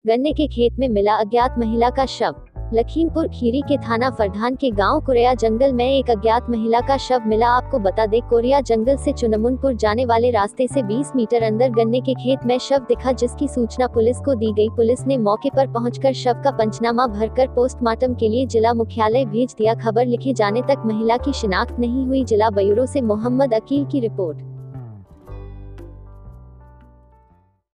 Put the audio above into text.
गन्ने के खेत में मिला अज्ञात महिला का शव। लखीमपुर खीरी के थाना फरधान के गांव कोरिया जंगल में एक अज्ञात महिला का शव मिला। आपको बता दें, कोरिया जंगल से चुनमुनपुर जाने वाले रास्ते से 20 मीटर अंदर गन्ने के खेत में शव दिखा, जिसकी सूचना पुलिस को दी गई। पुलिस ने मौके पर पहुंचकर शव का पंचनामा भरकर पोस्टमार्टम के लिए जिला मुख्यालय भेज दिया। खबर लिखे जाने तक महिला की शिनाख्त नहीं हुई। जिला ब्यूरो से मोहम्मद अकील की रिपोर्ट।